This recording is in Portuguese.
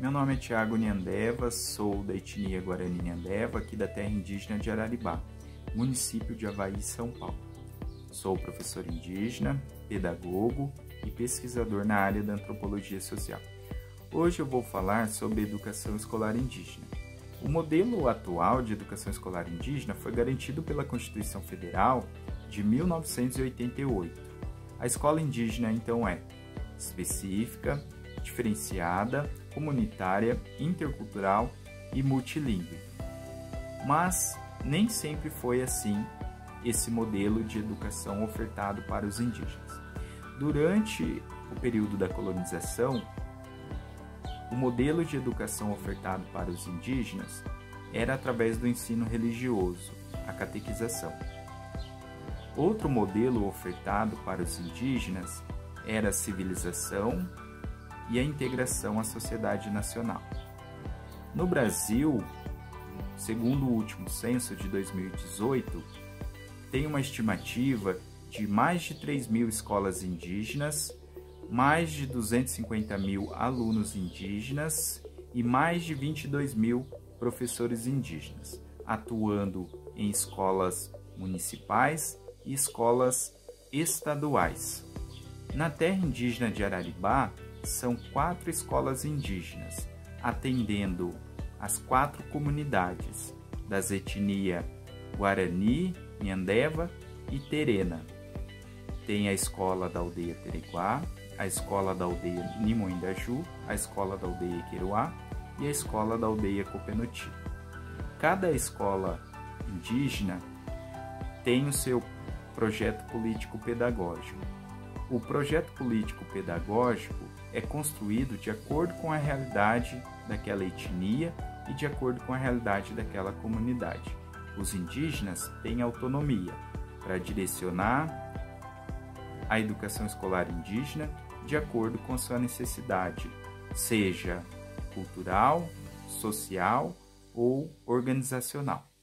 Meu nome é Thiago Niandeva, sou da etnia Guarani Niandeva, aqui da terra indígena de Araribá, município de Avaí, São Paulo. Sou professor indígena, pedagogo e pesquisador na área da antropologia social. Hoje eu vou falar sobre educação escolar indígena. O modelo atual de educação escolar indígena foi garantido pela Constituição Federal de 1988. A escola indígena, então, é específica, diferenciada, comunitária, intercultural e multilingüe. Mas nem sempre foi assim esse modelo de educação ofertado para os indígenas. Durante o período da colonização, o modelo de educação ofertado para os indígenas era através do ensino religioso, a catequização. Outro modelo ofertado para os indígenas era a civilização e a integração à sociedade nacional. No Brasil, segundo o último censo de 2018, tem uma estimativa de mais de 3.000 escolas indígenas, mais de 250 mil alunos indígenas e mais de 22.000 professores indígenas, atuando em escolas municipais e escolas estaduais. Na terra indígena de Araribá, são 4 escolas indígenas, atendendo as 4 comunidades das etnias Guarani, Niandeva e Terena. Tem a escola da aldeia Tereguá, a escola da aldeia Nimoindaju, a escola da aldeia Queruá e a escola da aldeia Copenoti. Cada escola indígena tem o seu projeto político-pedagógico. O projeto político-pedagógico é construído de acordo com a realidade daquela etnia e de acordo com a realidade daquela comunidade. Os indígenas têm autonomia para direcionar a educação escolar indígena de acordo com a sua necessidade, seja cultural, social ou organizacional.